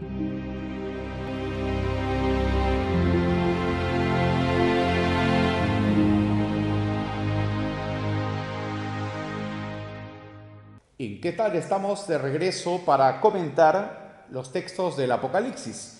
¿Y qué tal? Estamos de regreso para comentar los textos del Apocalipsis.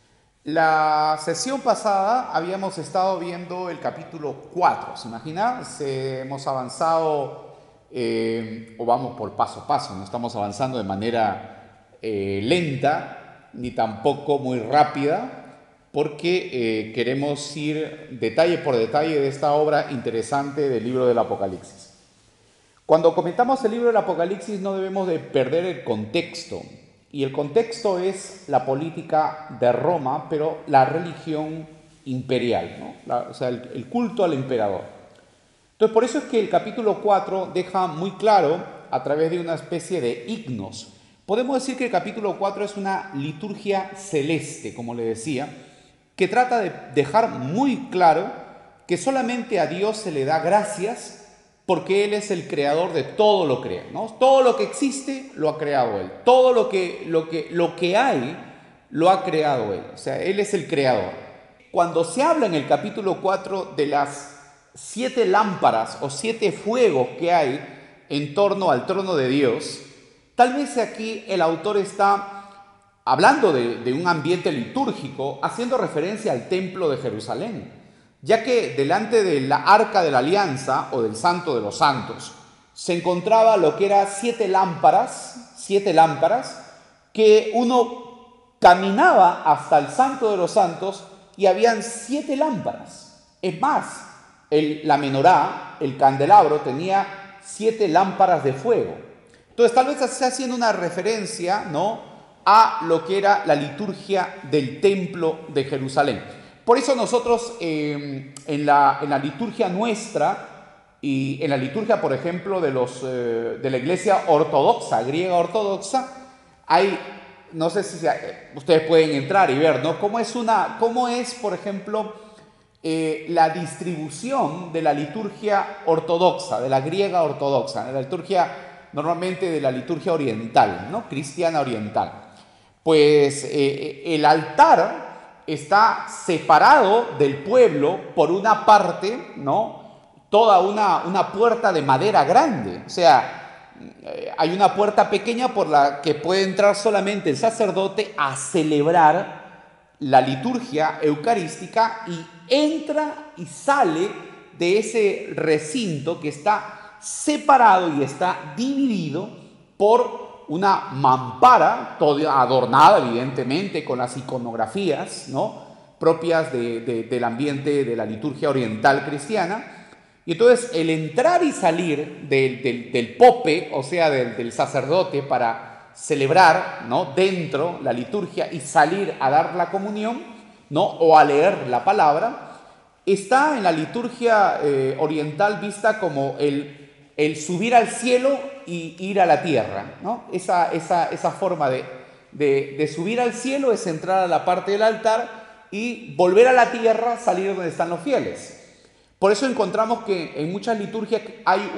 La sesión pasada habíamos estado viendo el capítulo 4, ¿se imagina? Hemos avanzado, o vamos por paso a paso, no estamos avanzando de manera lenta, ni tampoco muy rápida, porque queremos ir detalle por detalle de esta obra interesante del libro del Apocalipsis. Cuando comentamos el libro del Apocalipsis no debemos de perder el contexto. Y el contexto es la política de Roma, pero la religión imperial, ¿no? O sea, el culto al emperador. Entonces, por eso es que el capítulo 4 deja muy claro, a través de una especie de himnos. Podemos decir que el capítulo 4 es una liturgia celeste, como le decía, que trata de dejar muy claro que solamente a Dios se le da gracias porque Él es el creador de todo lo que crea, ¿no? Todo lo que existe lo ha creado Él. Todo lo que hay lo ha creado Él. O sea, Él es el creador. Cuando se habla en el capítulo 4 de las 7 lámparas o 7 fuegos que hay en torno al trono de Dios, tal vez aquí el autor está hablando de un ambiente litúrgico, haciendo referencia al templo de Jerusalén, ya que delante de la arca de la alianza o del santo de los santos se encontraba lo que eran 7 lámparas que uno caminaba hasta el santo de los santos y habían 7 lámparas. Es más, la menorá, el candelabro, tenía 7 lámparas de fuego. Entonces tal vez se está haciendo una referencia, ¿no?, a lo que era la liturgia del templo de Jerusalén. Por eso nosotros en la liturgia nuestra y en la liturgia, por ejemplo, de la iglesia ortodoxa, griega ortodoxa, hay, no sé si ustedes pueden entrar y ver, ¿no?, cómo es, por ejemplo, la distribución de la liturgia ortodoxa, de la griega ortodoxa, de la liturgia normalmente de la liturgia oriental, ¿no?, cristiana oriental. Pues el altar está separado del pueblo por una parte, ¿no?, toda una puerta de madera grande. O sea, hay una puerta pequeña por la que puede entrar solamente el sacerdote a celebrar la liturgia eucarística y entra y sale de ese recinto que está separado y está dividido por una mampara, toda adornada evidentemente con las iconografías, ¿no?, propias del ambiente de la liturgia oriental cristiana. Y entonces el entrar y salir del pope, o sea, del sacerdote, para celebrar, ¿no?, dentro la liturgia y salir a dar la comunión, ¿no?, o a leer la palabra, está en la liturgia oriental vista como el subir al cielo y ir a la tierra, ¿no? Esa forma de subir al cielo es entrar a la parte del altar y volver a la tierra, salir donde están los fieles. Por eso encontramos que en muchas liturgias hay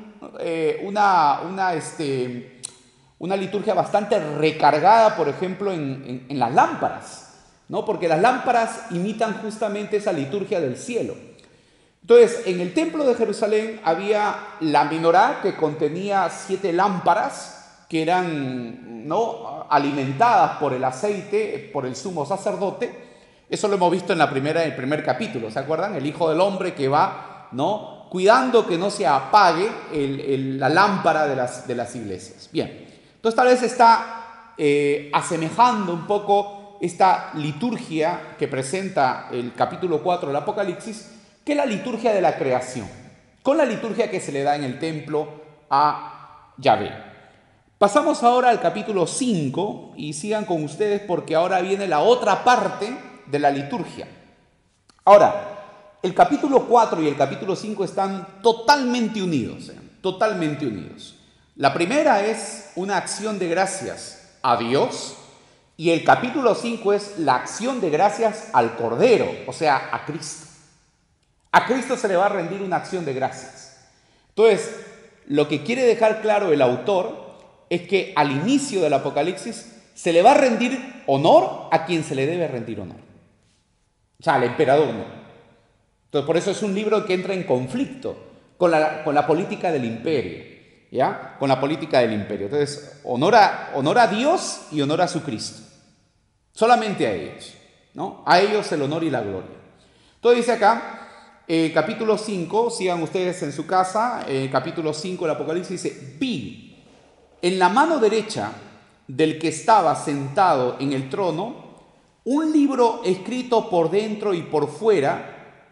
una liturgia bastante recargada, por ejemplo, en las lámparas, ¿no?, porque las lámparas imitan justamente esa liturgia del cielo. Entonces, en el templo de Jerusalén había la menorá, que contenía 7 lámparas que eran, ¿no?, alimentadas por el aceite, por el sumo sacerdote. Eso lo hemos visto en el primer capítulo, ¿se acuerdan? El Hijo del Hombre que va, ¿no?, cuidando que no se apague la lámpara de las iglesias. Bien, entonces tal vez está asemejando un poco esta liturgia que presenta el capítulo 4 del Apocalipsis, que es la liturgia de la creación, con la liturgia que se le da en el templo a Yahvé. Pasamos ahora al capítulo 5 y sigan con ustedes porque ahora viene la otra parte de la liturgia. Ahora, el capítulo 4 y el capítulo 5 están totalmente unidos, totalmente unidos. La primera es una acción de gracias a Dios y el capítulo 5 es la acción de gracias al Cordero, o sea, a Cristo. A Cristo se le va a rendir una acción de gracias. Entonces, lo que quiere dejar claro el autor es que al inicio del Apocalipsis se le va a rendir honor a quien se le debe rendir honor. O sea, al emperador no. Entonces, por eso es un libro que entra en conflicto con la política del imperio, ¿ya? Con la política del imperio. Entonces, honor a Dios y honor a su Cristo. Solamente a ellos, ¿no? A ellos el honor y la gloria. Entonces dice acá, capítulo 5, sigan ustedes en su casa, capítulo 5 del Apocalipsis dice, vi en la mano derecha del que estaba sentado en el trono un libro escrito por dentro y por fuera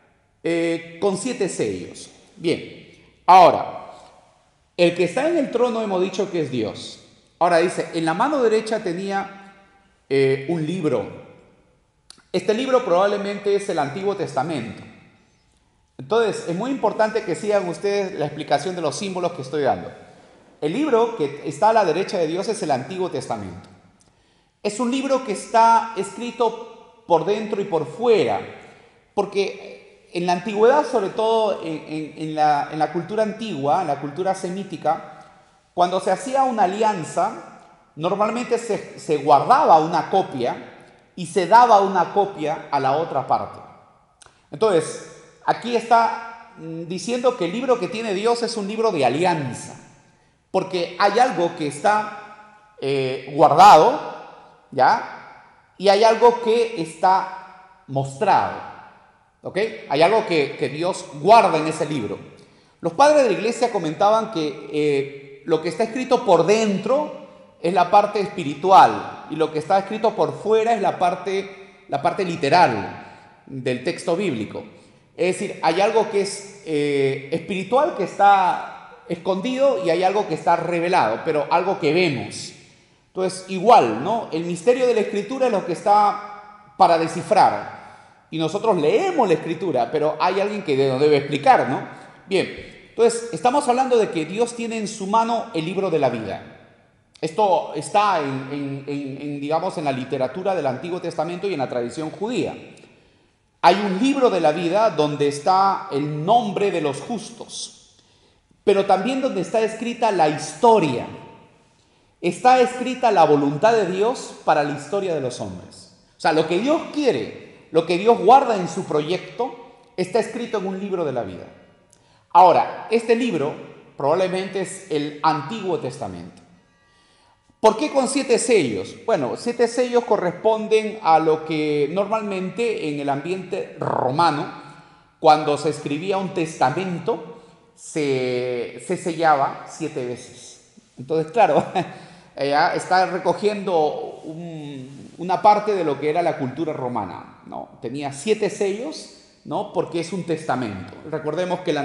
con 7 sellos. Bien, ahora, el que está en el trono hemos dicho que es Dios. Ahora dice, en la mano derecha tenía un libro. Este libro probablemente es el Antiguo Testamento. Entonces, es muy importante que sigan ustedes la explicación de los símbolos que estoy dando. El libro que está a la derecha de Dios es el Antiguo Testamento. Es un libro que está escrito por dentro y por fuera, porque en la antigüedad, sobre todo en la cultura antigua, en la cultura semítica, cuando se hacía una alianza, normalmente se guardaba una copia y se daba una copia a la otra parte. Entonces, aquí está diciendo que el libro que tiene Dios es un libro de alianza, porque hay algo que está guardado, ¿ya? Y hay algo que está mostrado, ¿ok? Hay algo que Dios guarda en ese libro. Los padres de la iglesia comentaban que lo que está escrito por dentro es la parte espiritual y lo que está escrito por fuera es la parte literal del texto bíblico. Es decir, hay algo que es espiritual que está escondido y hay algo que está revelado, pero algo que vemos. Entonces, igual, ¿no? El misterio de la Escritura es lo que está para descifrar. Y nosotros leemos la Escritura, pero hay alguien que nos debe explicar, ¿no? Bien, entonces, estamos hablando de que Dios tiene en su mano el libro de la vida. Esto está digamos, en la literatura del Antiguo Testamento y en la tradición judía. Hay un libro de la vida donde está el nombre de los justos, pero también donde está escrita la historia. Está escrita la voluntad de Dios para la historia de los hombres. O sea, lo que Dios quiere, lo que Dios guarda en su proyecto, está escrito en un libro de la vida. Ahora, este libro probablemente es el Antiguo Testamento. ¿Por qué con 7 sellos? Bueno, 7 sellos corresponden a lo que normalmente en el ambiente romano, cuando se escribía un testamento, se sellaba 7 veces. Entonces, claro, ella está recogiendo una parte de lo que era la cultura romana, ¿no? Tenía 7 sellos, ¿no? Porque es un testamento. Recordemos que la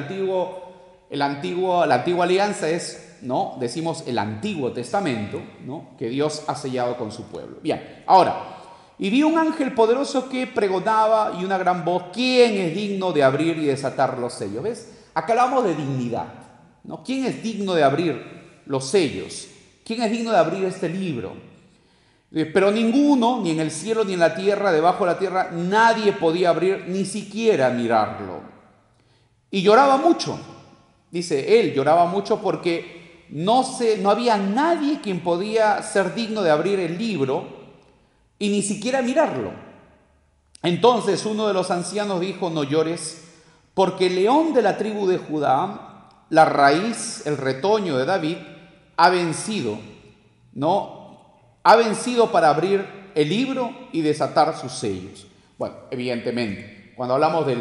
antigua alianza es, ¿no? Decimos el Antiguo Testamento, ¿no? Que Dios ha sellado con su pueblo. Bien, ahora, y vi un ángel poderoso que pregonaba y una gran voz, ¿quién es digno de abrir y desatar los sellos? ¿Ves? Acá hablamos de dignidad, ¿no? ¿Quién es digno de abrir los sellos? ¿Quién es digno de abrir este libro? Pero ninguno, ni en el cielo ni en la tierra, debajo de la tierra, nadie podía abrir, ni siquiera mirarlo. Y lloraba mucho. Dice, él lloraba mucho porque no había nadie quien podía ser digno de abrir el libro y ni siquiera mirarlo. Entonces uno de los ancianos dijo, no llores, porque el león de la tribu de Judá, la raíz, el retoño de David, ha vencido, ¿no? Ha vencido para abrir el libro y desatar sus sellos. Bueno, evidentemente, cuando hablamos del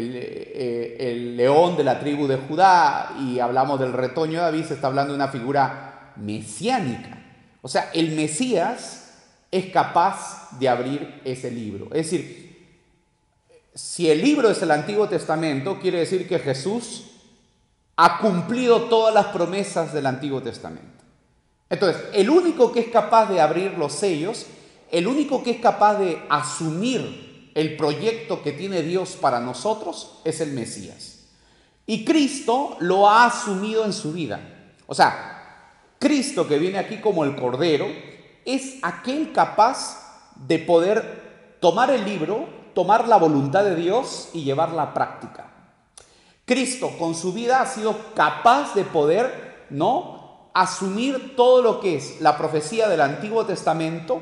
el león de la tribu de Judá y hablamos del retoño de David, se está hablando de una figura mesiánica. O sea, el Mesías es capaz de abrir ese libro. Es decir, si el libro es el Antiguo Testamento, quiere decir que Jesús ha cumplido todas las promesas del Antiguo Testamento. Entonces, el único que es capaz de abrir los sellos, el único que es capaz de asumir el proyecto que tiene Dios para nosotros es el Mesías. Y Cristo lo ha asumido en su vida. O sea, Cristo que viene aquí como el Cordero es aquel capaz de poder tomar el libro, tomar la voluntad de Dios y llevarla a práctica. Cristo con su vida ha sido capaz de poder, ¿no?, asumir todo lo que es la profecía del Antiguo Testamento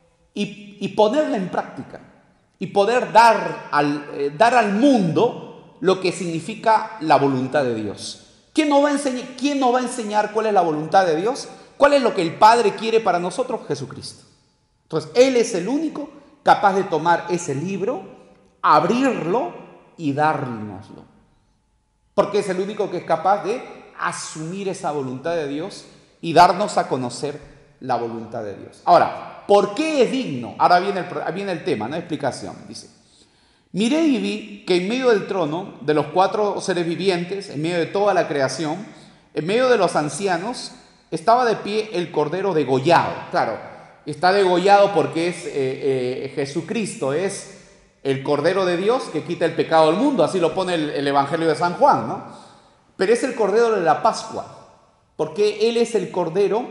y ponerla en práctica. Y poder dar al mundo lo que significa la voluntad de Dios. ¿Quién nos va a enseñar cuál es la voluntad de Dios? ¿Cuál es lo que el Padre quiere para nosotros? Jesucristo. Entonces, Él es el único capaz de tomar ese libro, abrirlo y dárnoslo. Porque es el único que es capaz de asumir esa voluntad de Dios y darnos a conocer la voluntad de Dios. Ahora, ¿por qué es digno? Ahora viene el tema, ¿no? Explicación. Dice: miré y vi que en medio del trono, de los 4 seres vivientes, en medio de toda la creación, en medio de los ancianos, estaba de pie el Cordero degollado. Claro, está degollado porque es Jesucristo, es el Cordero de Dios que quita el pecado del mundo. Así lo pone el Evangelio de San Juan, ¿no? Pero es el Cordero de la Pascua, porque Él es el Cordero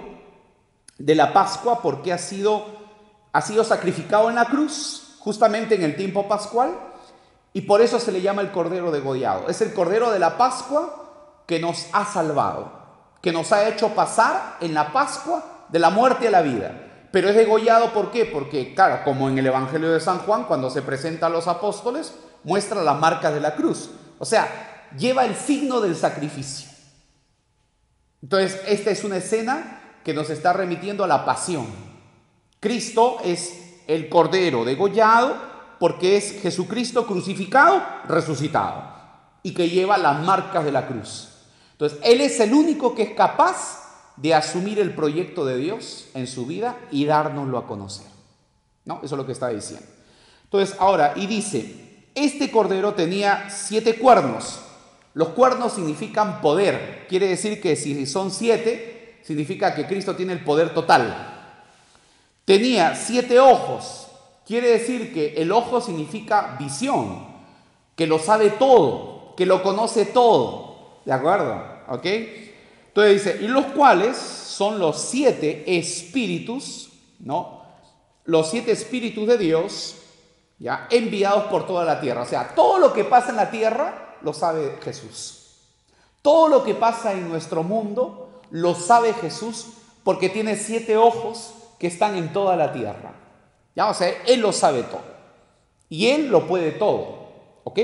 de la Pascua, porque ha sido sacrificado en la cruz, justamente en el tiempo pascual, y por eso se le llama el Cordero degollado. Es el Cordero de la Pascua que nos ha salvado, que nos ha hecho pasar en la Pascua de la muerte a la vida. Pero es degollado, ¿por qué? Porque, claro, como en el Evangelio de San Juan, cuando se presenta a los apóstoles, muestra las marcas de la cruz. O sea, lleva el signo del sacrificio. Entonces, esta es una escena que nos está remitiendo a la pasión. Cristo es el Cordero degollado porque es Jesucristo crucificado, resucitado, y que lleva las marcas de la cruz. Entonces, Él es el único que es capaz de asumir el proyecto de Dios en su vida y dárnoslo a conocer, ¿no? Eso es lo que está diciendo. Entonces, ahora, y dice, este Cordero tenía 7 cuernos. Los cuernos significan poder. Quiere decir que si son 7, significa que Cristo tiene el poder total. Tenía 7 ojos. Quiere decir que el ojo significa visión, que lo sabe todo, que lo conoce todo. ¿De acuerdo? ¿Ok? Entonces dice, y los cuales son los 7 espíritus, ¿no? Los 7 espíritus de Dios, ¿ya? Enviados por toda la tierra. O sea, todo lo que pasa en la tierra lo sabe Jesús. Todo lo que pasa en nuestro mundo lo sabe Jesús porque tiene 7 ojos que están en toda la tierra. ¿Ya? O sea, Él lo sabe todo. Y Él lo puede todo. ¿Ok?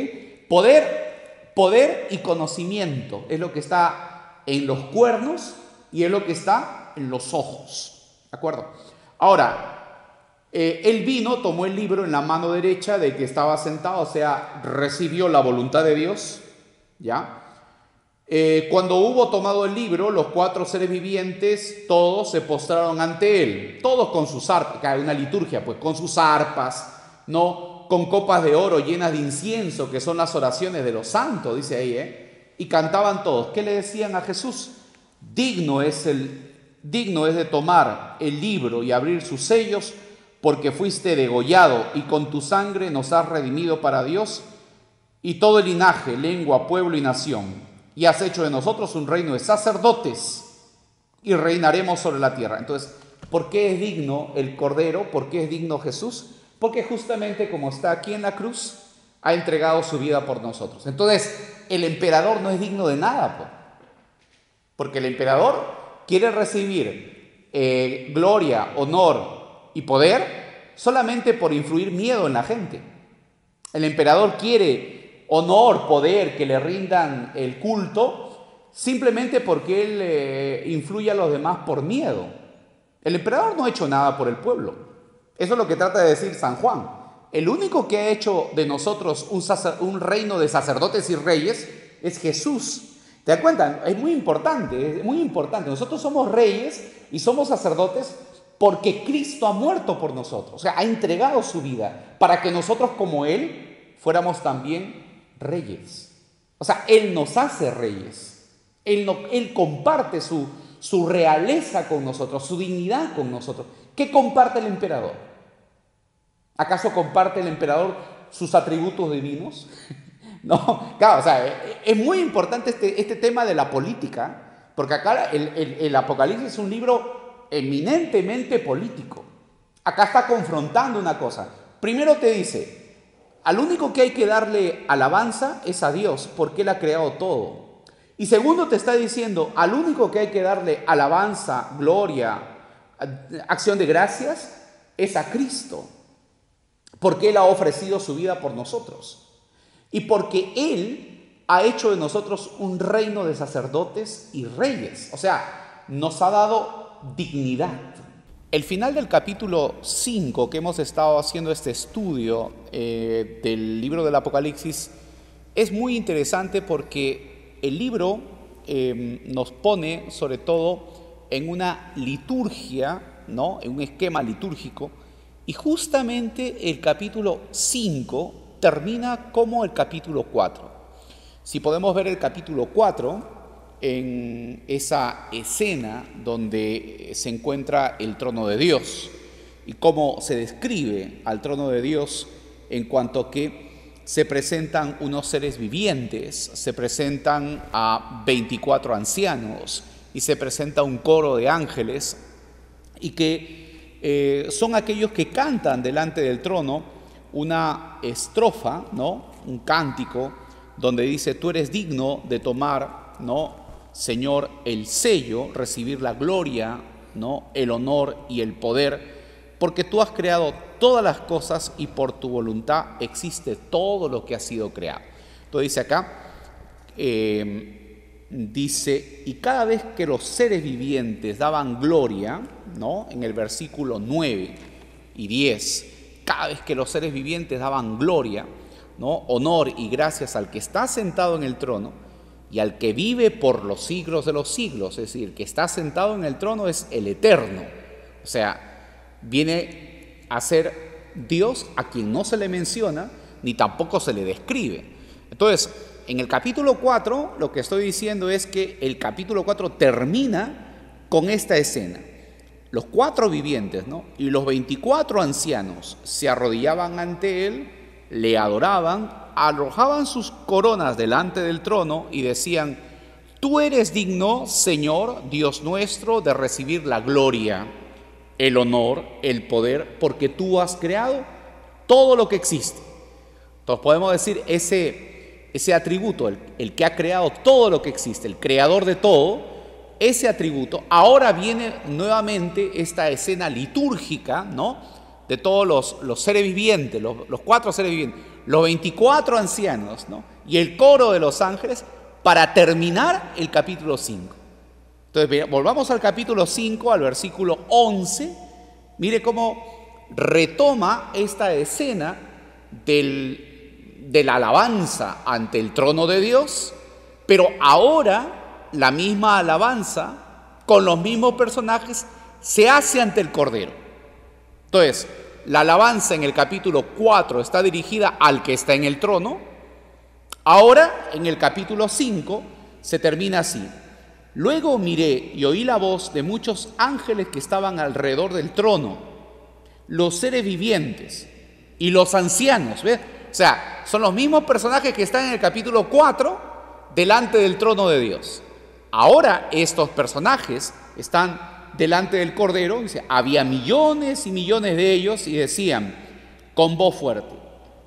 Poder y conocimiento es lo que está en los cuernos y es lo que está en los ojos. ¿De acuerdo? Ahora, Él vino, tomó el libro en la mano derecha de que estaba sentado, o sea, recibió la voluntad de Dios, ¿ya? Cuando hubo tomado el libro, los 4 seres vivientes, todos se postraron ante Él, todos con sus arpas, que hay una liturgia, pues, con sus arpas, ¿no? Con copas de oro llenas de incienso, que son las oraciones de los santos, dice ahí, y cantaban todos. ¿Qué le decían a Jesús? Digno es de tomar el libro y abrir sus sellos, porque fuiste degollado y con tu sangre nos has redimido para Dios y todo el linaje, lengua, pueblo y nación. Y has hecho de nosotros un reino de sacerdotes y reinaremos sobre la tierra. Entonces, ¿por qué es digno el Cordero? ¿Por qué es digno Jesús? Porque justamente como está aquí en la cruz, ha entregado su vida por nosotros. Entonces, el emperador no es digno de nada, pues. Porque el emperador quiere recibir gloria, honor y poder solamente por influir miedo en la gente. El emperador quiere honor, poder, que le rindan el culto, simplemente porque él influye a los demás por miedo. El emperador no ha hecho nada por el pueblo. Eso es lo que trata de decir San Juan. El único que ha hecho de nosotros un reino de sacerdotes y reyes es Jesús. ¿Te das cuenta? Es muy importante, es muy importante. Nosotros somos reyes y somos sacerdotes porque Cristo ha muerto por nosotros. O sea, ha entregado su vida para que nosotros como Él fuéramos también reyes. O sea, Él nos hace reyes. Él comparte su realeza con nosotros, su dignidad con nosotros. ¿Qué comparte el emperador? ¿Acaso comparte el emperador sus atributos divinos? No, claro, o sea, es muy importante este tema de la política, porque acá el Apocalipsis es un libro eminentemente político. Acá está confrontando una cosa. Primero te dice, al único que hay que darle alabanza es a Dios, porque Él ha creado todo. Y segundo, te está diciendo, al único que hay que darle alabanza, gloria, acción de gracias, es a Cristo. Porque Él ha ofrecido su vida por nosotros. Y porque Él ha hecho de nosotros un reino de sacerdotes y reyes. O sea, nos ha dado dignidad. El final del capítulo 5, que hemos estado haciendo este estudio del libro del Apocalipsis, es muy interesante porque el libro nos pone sobre todo en una liturgia, ¿no? En un esquema litúrgico, y justamente el capítulo 5 termina como el capítulo 4. Si podemos ver el capítulo 4, en esa escena donde se encuentra el trono de Dios y cómo se describe al trono de Dios en cuanto a que se presentan unos seres vivientes, se presentan a 24 ancianos y se presenta un coro de ángeles y que son aquellos que cantan delante del trono una estrofa, ¿no? Un cántico donde dice: tú eres digno de tomar, ¿no?, Señor, el sello, recibir la gloria, ¿no?, el honor y el poder, porque tú has creado todas las cosas y por tu voluntad existe todo lo que ha sido creado. Entonces dice acá, dice, y cada vez que los seres vivientes daban gloria, ¿no?, en el versículo 9 y 10, cada vez que los seres vivientes daban gloria, ¿no?, honor y gracias al que está sentado en el trono, y al que vive por los siglos de los siglos, es decir, el que está sentado en el trono es el Eterno. O sea, viene a ser Dios a quien no se le menciona, ni tampoco se le describe. Entonces, en el capítulo 4, lo que estoy diciendo es que el capítulo 4 termina con esta escena. Los 4 vivientes, ¿no?, y los 24 ancianos se arrodillaban ante él, le adoraban, arrojaban sus coronas delante del trono y decían: tú eres digno, Señor, Dios nuestro, de recibir la gloria, el honor, el poder, porque tú has creado todo lo que existe. Entonces podemos decir ese atributo, el que ha creado todo lo que existe, el creador de todo, ese atributo. Ahora viene nuevamente esta escena litúrgica, ¿no?, de todos los seres vivientes, los 4 seres vivientes, los 24 ancianos, ¿no?, y el coro de los ángeles, para terminar el capítulo 5. Entonces, volvamos al capítulo 5, al versículo 11. Mire cómo retoma esta escena de la alabanza ante el trono de Dios, pero ahora la misma alabanza, con los mismos personajes, se hace ante el Cordero. Entonces, la alabanza en el capítulo 4 está dirigida al que está en el trono. Ahora, en el capítulo 5, se termina así: luego miré y oí la voz de muchos ángeles que estaban alrededor del trono, los seres vivientes y los ancianos. ¿Ves? O sea, son los mismos personajes que están en el capítulo 4 delante del trono de Dios. Ahora estos personajes están delante del Cordero. Dice, había millones y millones de ellos y decían con voz fuerte: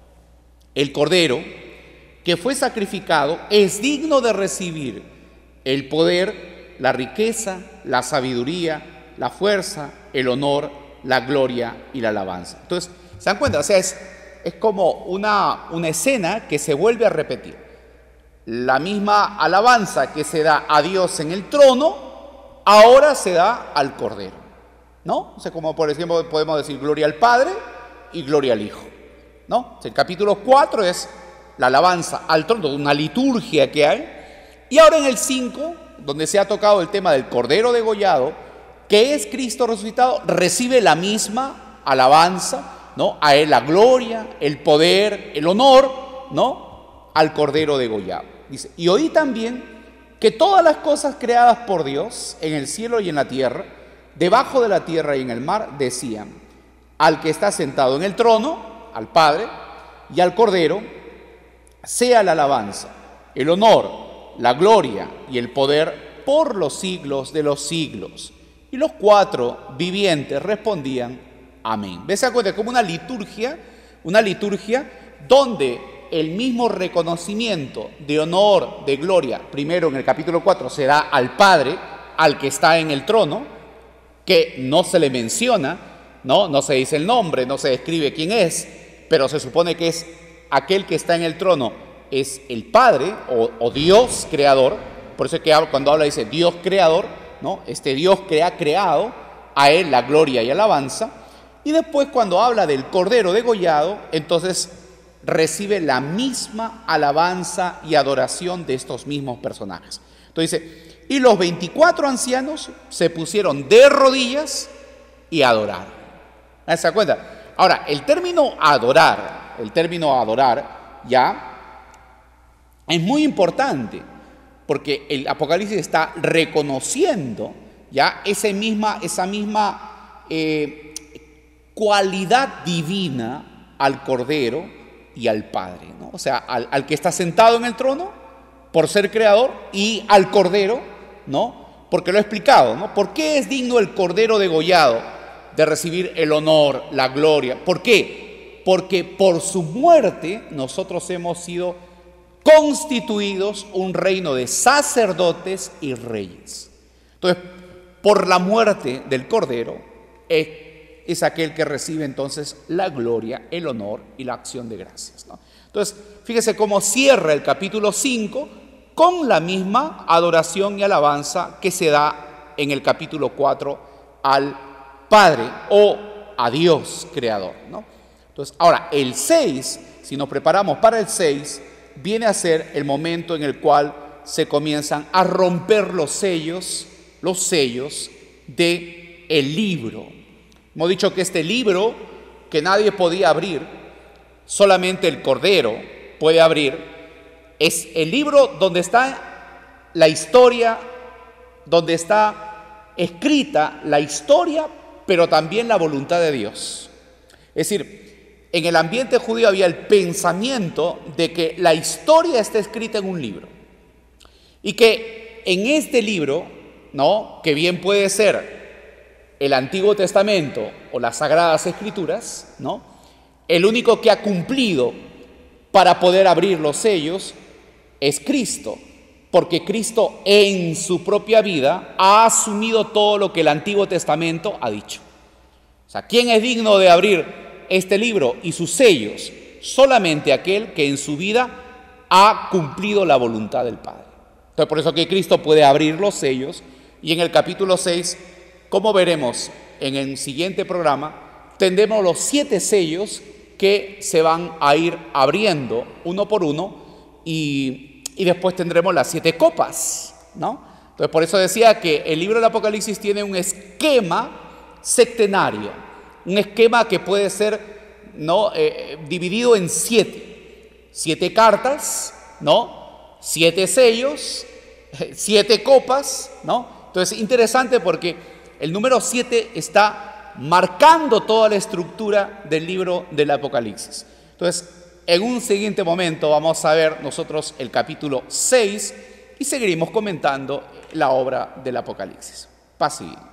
el Cordero que fue sacrificado es digno de recibir el poder, la riqueza, la sabiduría, la fuerza, el honor, la gloria y la alabanza. Entonces, ¿se dan cuenta? O sea, es como una escena que se vuelve a repetir. La misma alabanza que se da a Dios en el trono, ahora se da al Cordero, ¿no? O sea, como por ejemplo podemos decir gloria al Padre y gloria al Hijo, ¿no? O sea, el capítulo 4 es la alabanza al trono, una liturgia que hay. Y ahora en el 5, donde se ha tocado el tema del Cordero degollado, que es Cristo resucitado, recibe la misma alabanza, ¿no? A Él la gloria, el poder, el honor, ¿no?, al Cordero degollado. Dice, y oí también que todas las cosas creadas por Dios en el cielo y en la tierra, debajo de la tierra y en el mar, decían: al que está sentado en el trono, al Padre, y al Cordero, sea la alabanza, el honor, la gloria y el poder por los siglos de los siglos. Y los 4 vivientes respondían: amén. ¿Ves? Se acuerda como una liturgia donde el mismo reconocimiento de honor, de gloria, primero en el capítulo 4 se da al Padre, al que está en el trono, que no se le menciona, no se dice el nombre, no se describe quién es, pero se supone que es aquel que está en el trono, es el Padre o Dios creador. Por eso es que cuando habla dice Dios creador, ¿no? Este Dios que ha creado, a él la gloria y alabanza. Y después cuando habla del Cordero degollado, entonces recibe la misma alabanza y adoración de estos mismos personajes. Entonces dice, y los 24 ancianos se pusieron de rodillas y adoraron. ¿Se da cuenta? Ahora, el término adorar ya es muy importante, porque el Apocalipsis está reconociendo ya esa misma cualidad divina al Cordero y al Padre, ¿no? O sea, al que está sentado en el trono por ser creador y al Cordero, ¿no? Porque lo he explicado, ¿no? ¿Por qué es digno el Cordero degollado de recibir el honor, la gloria? ¿Por qué? Porque por su muerte nosotros hemos sido constituidos un reino de sacerdotes y reyes. Entonces, por la muerte del Cordero es aquel que recibe entonces la gloria, el honor y la acción de gracias, ¿no? Entonces, fíjese cómo cierra el capítulo 5 con la misma adoración y alabanza que se da en el capítulo 4 al Padre o a Dios creador, ¿no? Entonces, ahora, el 6, si nos preparamos para el 6, viene a ser el momento en el cual se comienzan a romper los sellos de el libro. Hemos dicho que este libro que nadie podía abrir, solamente el Cordero puede abrir, es el libro donde está la historia, donde está escrita la historia, pero también la voluntad de Dios. Es decir, en el ambiente judío había el pensamiento de que la historia está escrita en un libro y que en este libro, ¿no?, que bien puede ser el Antiguo Testamento o las Sagradas Escrituras, ¿no?, el único que ha cumplido para poder abrir los sellos es Cristo, porque Cristo en su propia vida ha asumido todo lo que el Antiguo Testamento ha dicho. O sea, ¿quién es digno de abrir este libro y sus sellos? Solamente aquel que en su vida ha cumplido la voluntad del Padre. Entonces, por eso que Cristo puede abrir los sellos, y en el capítulo 6, como veremos en el siguiente programa, tendremos los 7 sellos que se van a ir abriendo uno por uno, y después tendremos las 7 copas, ¿no? Entonces, por eso decía que el libro del Apocalipsis tiene un esquema septenario, un esquema que puede ser, ¿no?, dividido en 7 cartas, ¿no?, 7 sellos, 7 copas, ¿no? Entonces, interesante porque el número 7 está marcando toda la estructura del libro del Apocalipsis. Entonces, en un siguiente momento vamos a ver nosotros el capítulo 6 y seguiremos comentando la obra del Apocalipsis. Paz y bien.